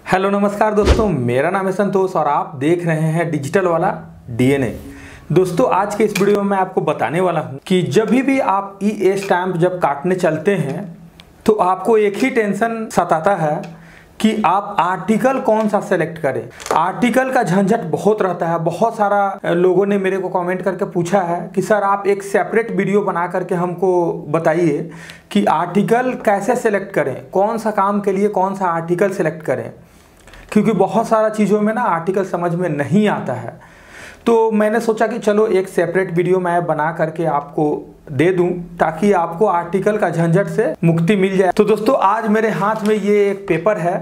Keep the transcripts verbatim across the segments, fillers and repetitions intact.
Hello नमस्कार दोस्तों, मेरा नाम है संतोष और आप देख रहे हैं डिजिटल वाला डीएनए। दोस्तों आज के इस वीडियो में मैं आपको बताने वाला हूं कि जब भी आप ई स्टैंप जब काटने चलते हैं तो आपको एक ही टेंशन सताता है कि आप आर्टिकल कौन सा सेलेक्ट करें। आर्टिकल का झंझट बहुत रहता है। बहुत सारा लोगों ने मेरे को कमेंट करके पूछा है कि सर आप एक सेपरेट वीडियो बना करके हमको बताइए कि आर्टिकल कैसे सेलेक्ट करें, कौन सा काम के लिए कौन सा आर्टिकल सेलेक्ट करें, क्योंकि बहुत सारा चीज़ों में ना आर्टिकल समझ में नहीं आता है। तो मैंने सोचा कि चलो एक सेपरेट वीडियो मैं बना करके आपको दे दूं ताकि आपको आर्टिकल का झंझट से मुक्ति मिल जाए। तो दोस्तों आज मेरे हाथ में ये एक पेपर है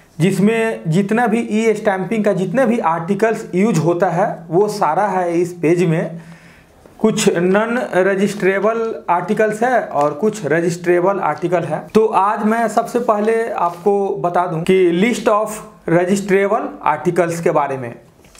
जिसमें जितना भी ई स्टैंपिंग का जितने भी आर्टिकल्स यूज होता है वो सारा है इस पेज में। कुछ नॉन रजिस्ट्रेबल आर्टिकल्स है और कुछ रजिस्ट्रेबल आर्टिकल है। तो आज मैं सबसे पहले आपको बता दूं कि लिस्ट ऑफ रजिस्ट्रेबल आर्टिकल्स के बारे में,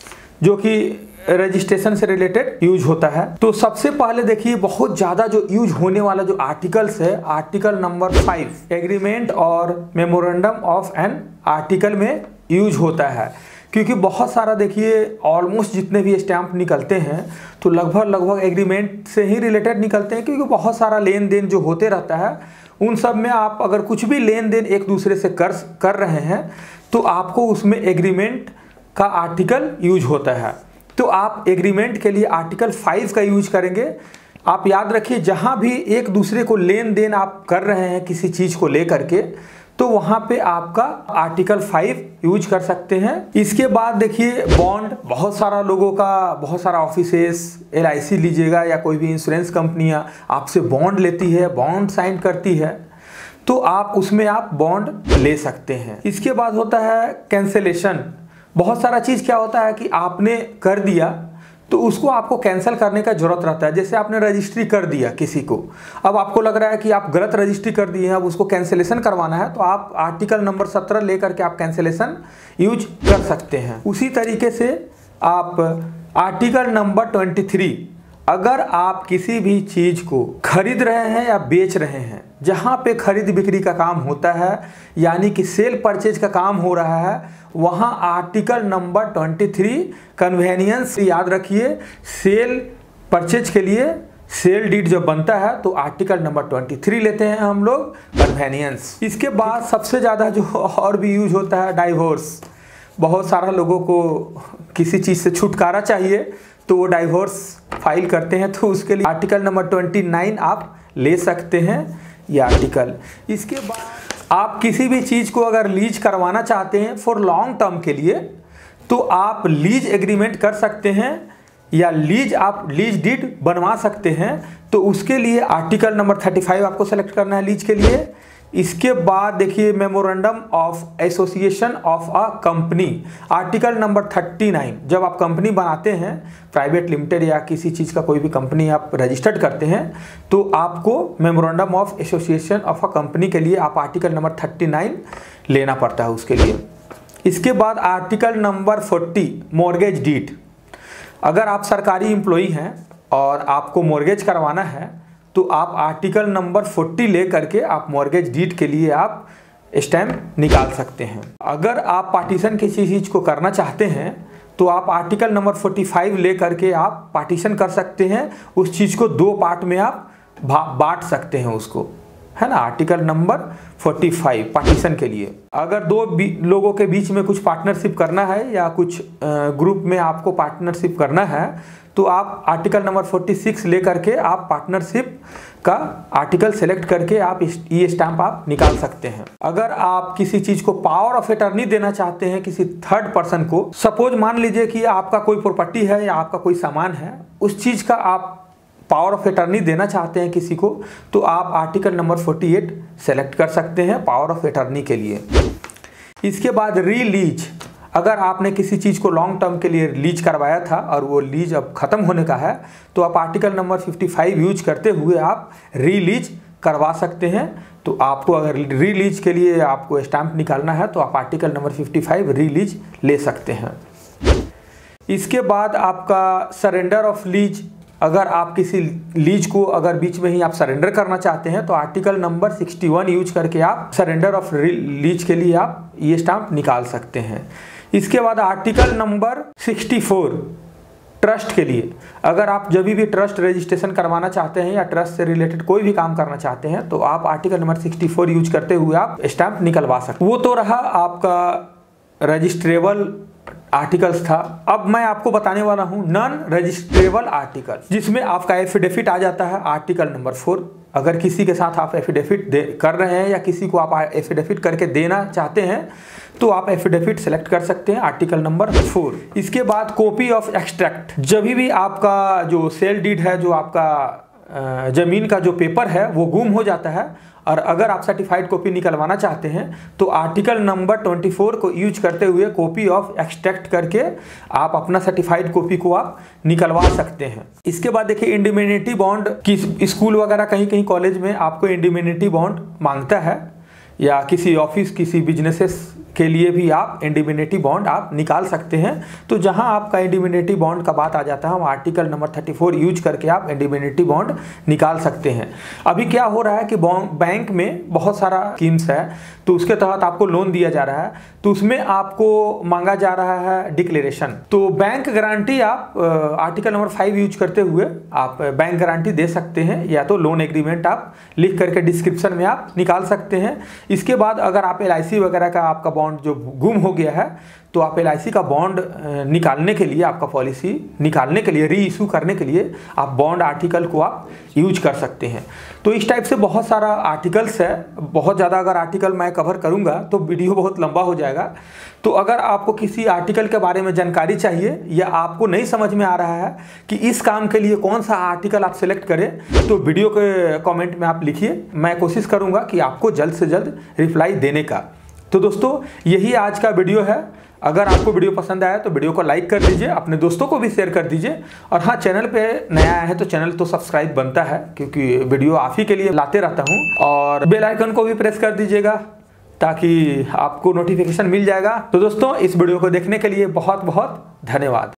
जो कि रजिस्ट्रेशन से रिलेटेड यूज होता है। तो सबसे पहले देखिए बहुत ज़्यादा जो यूज होने वाला जो आर्टिकल्स है, आर्टिकल नंबर फाइव एग्रीमेंट और मेमोरेंडम ऑफ एन आर्टिकल में यूज होता है। क्योंकि बहुत सारा देखिए ऑलमोस्ट जितने भी स्टैंप निकलते हैं तो लगभग लगभग एग्रीमेंट से ही रिलेटेड निकलते हैं, क्योंकि बहुत सारा लेन देन जो होते रहता है उन सब में आप अगर कुछ भी लेन देन एक दूसरे से कर कर रहे हैं तो आपको उसमें एग्रीमेंट का आर्टिकल यूज होता है। तो आप एग्रीमेंट के लिए आर्टिकल फाइव का यूज करेंगे। आप याद रखिए जहाँ भी एक दूसरे को लेन देन आप कर रहे हैं किसी चीज़ को लेकर के, तो वहाँ पे आपका आर्टिकल फाइव यूज कर सकते हैं। इसके बाद देखिए बॉन्ड, बहुत सारा लोगों का, बहुत सारा ऑफिसेस, एल आई सी लीजिएगा या कोई भी इंश्योरेंस कंपनियाँ आपसे बॉन्ड लेती है, बॉन्ड साइन करती है, तो आप उसमें आप बॉन्ड ले सकते हैं। इसके बाद होता है कैंसिलेशन। बहुत सारा चीज़ क्या होता है कि आपने कर दिया तो उसको आपको कैंसिल करने का जरूरत रहता है। जैसे आपने रजिस्ट्री कर दिया किसी को, अब आपको लग रहा है कि आप गलत रजिस्ट्री कर दिए हैं, अब उसको कैंसिलेशन करवाना है, तो आप आर्टिकल नंबर सत्रह लेकर के आप कैंसिलेशन यूज कर सकते हैं। उसी तरीके से आप आर्टिकल नंबर ट्वेंटी थ्री, अगर आप किसी भी चीज़ को खरीद रहे हैं या बेच रहे हैं, जहाँ पे खरीद बिक्री का काम होता है यानी कि सेल परचेज का काम हो रहा है, वहाँ article number twenty three convenience, याद रखिए सेल परचेज के लिए सेल डीड जब बनता है तो आर्टिकल नंबर ट्वेंटी थ्री लेते हैं हम लोग, कन्वेनियंस। इसके बाद सबसे ज़्यादा जो और भी यूज होता है डाइवोर्स। बहुत सारा लोगों को किसी चीज़ से छुटकारा चाहिए तो वो डाइवोर्स फाइल करते हैं, तो उसके लिए आर्टिकल नंबर ट्वेंटी नाइन आप ले सकते हैं ये आर्टिकल। इसके बाद आप किसी भी चीज़ को अगर लीज करवाना चाहते हैं फॉर लॉन्ग टर्म के लिए, तो आप लीज एग्रीमेंट कर सकते हैं या लीज आप लीज डीड बनवा सकते हैं। तो उसके लिए आर्टिकल नंबर थर्टी फाइव आपको सेलेक्ट करना है लीज के लिए। इसके बाद देखिए memorandum of association of a company, article number thirty nine. जब आप कंपनी बनाते हैं, प्राइवेट लिमिटेड या किसी चीज़ का कोई भी कंपनी आप रजिस्टर्ड करते हैं, तो आपको memorandum of association of a company के लिए आप आर्टिकल नंबर थर्टी नाइन लेना पड़ता है उसके लिए। इसके बाद article number forty mortgage deed. अगर आप सरकारी एम्प्लॉई हैं और आपको मॉर्गेज करवाना है तो आप आर्टिकल नंबर फोर्टी ले करके आप मॉर्गेज डीड के लिए आप स्टैम्प निकाल सकते हैं। अगर आप पार्टीशन किसी चीज़ को करना चाहते हैं तो आप आर्टिकल नंबर फोर्टी फाइव ले करके आप पार्टीशन कर सकते हैं। उस चीज़ को दो पार्ट में आप बांट सकते हैं उसको, है ना। Article number forty five partition के लिए। अगर दो लोगों के बीच में कुछ पार्टनरशिप करना है या कुछ ग्रुप में आपको पार्टनरशिप करना है तो आप आर्टिकल नंबर फोर्टी सिक्स ले करके आप पार्टनरशिप का आर्टिकल सेलेक्ट करके आप ये स्टैंप आप निकाल सकते हैं। अगर आप किसी चीज़ को पावर ऑफ अटर्नी देना चाहते हैं किसी थर्ड पर्सन को, सपोज मान लीजिए कि आपका कोई प्रॉपर्टी है या आपका कोई सामान है, उस चीज़ का आप पावर ऑफ अटर्नी देना चाहते हैं किसी को, तो आप article number forty eight select कर सकते हैं पावर ऑफ अटर्नी के लिए। इसके बाद रीलीज, अगर आपने किसी चीज़ को लॉन्ग टर्म के लिए लीज करवाया था और वो लीज अब ख़त्म होने का है, तो आप article number fifty five use करते हुए आप रीलीज करवा सकते हैं। तो आपको अगर रीलीज के लिए आपको स्टैंप निकालना है तो आप article number fifty five release ले सकते हैं। इसके बाद आपका सरेंडर ऑफ लीज अगर आप किसी लीज को अगर बीच में ही आप सरेंडर करना चाहते हैं तो आर्टिकल नंबर इकसठ यूज करके आप सरेंडर ऑफ लीज के लिए आप ये स्टाम्प निकाल सकते हैं। इसके बाद आर्टिकल नंबर चौंसठ ट्रस्ट के लिए, अगर आप जब भी ट्रस्ट रजिस्ट्रेशन करवाना चाहते हैं या ट्रस्ट से रिलेटेड कोई भी काम करना चाहते हैं तो आप आर्टिकल नंबर चौंसठ यूज करते हुए आप स्टाम्प निकलवा सकते हैं। वो तो रहा आपका रजिस्ट्रेबल आर्टिकल्स था। अब मैं आपको बताने वाला हूं नॉन रजिस्ट्रेबल आर्टिकल, जिसमें आपका एफिडेविट आ जाता है आर्टिकल नंबर फोर। अगर किसी के साथ आप एफिडेविट दे कर रहे हैं या किसी को आप एफिडेविट करके देना चाहते हैं तो आप एफिडेविट सेलेक्ट कर सकते हैं आर्टिकल नंबर फोर। इसके बाद कॉपी ऑफ एक्सट्रैक्ट, जब भी आपका जो सेल डीड है, जो आपका जमीन का जो पेपर है वो गुम हो जाता है और अगर आप सर्टिफाइड कॉपी निकलवाना चाहते हैं तो आर्टिकल नंबर चौबीस को यूज करते हुए कॉपी ऑफ एक्सट्रैक्ट करके आप अपना सर्टिफाइड कॉपी को आप निकलवा सकते हैं। इसके बाद देखिए इंडिमेनिटी बॉन्ड, किस स्कूल वगैरह कहीं कहीं कॉलेज में आपको इंडिमेनिटी बॉन्ड मांगता है या किसी ऑफिस किसी बिजनेसेस के लिए भी आप इंडिमेनिटी बॉन्ड आप निकाल सकते हैं। तो जहां आपका इंडिमेनिटी बॉन्ड का बात आ जाता है हम आर्टिकल नंबर चौंतीस यूज करके आप इंडिमेनिटी बॉन्ड निकाल सकते हैं। अभी क्या हो रहा है कि बैंक में बहुत सारा स्कीम्स है तो उसके तहत आपको लोन दिया जा रहा है तो उसमें आपको मांगा जा रहा है डिक्लेरेशन। तो बैंक गारंटी आप आर्टिकल नंबर फाइव यूज करते हुए आप बैंक गारंटी दे सकते हैं या तो लोन एग्रीमेंट आप लिख करके डिस्क्रिप्शन में आप निकाल सकते हैं। इसके बाद अगर आप एल आई सी वगैरह का आपका बॉन्ड जो गुम हो गया है तो आप एल आई सी का बॉन्ड निकालने के लिए, आपका पॉलिसी निकालने के लिए, री इशू करने के लिए आप बॉन्ड आर्टिकल को आप यूज कर सकते हैं। तो इस टाइप से बहुत सारा आर्टिकल्स है। बहुत ज़्यादा अगर आर्टिकल मैं कवर करूंगा तो वीडियो बहुत लंबा हो जाएगा। तो अगर आपको किसी आर्टिकल के बारे में जानकारी चाहिए या आपको नहीं समझ में आ रहा है कि इस काम के लिए कौन सा आर्टिकल आप सिलेक्ट करें तो वीडियो के कमेंट में आप लिखिए, मैं कोशिश करूंगा कि आपको जल्द से जल्द रिप्लाई देने का। तो दोस्तों यही आज का वीडियो है। अगर आपको वीडियो पसंद आया तो वीडियो को लाइक कर दीजिए, अपने दोस्तों को भी शेयर कर दीजिए और हाँ, चैनल पे नया आया है तो चैनल तो सब्सक्राइब बनता है क्योंकि वीडियो आप ही के लिए लाते रहता हूँ। और बेल आइकन को भी प्रेस कर दीजिएगा ताकि आपको नोटिफिकेशन मिल जाएगा। तो दोस्तों इस वीडियो को देखने के लिए बहुत बहुत धन्यवाद।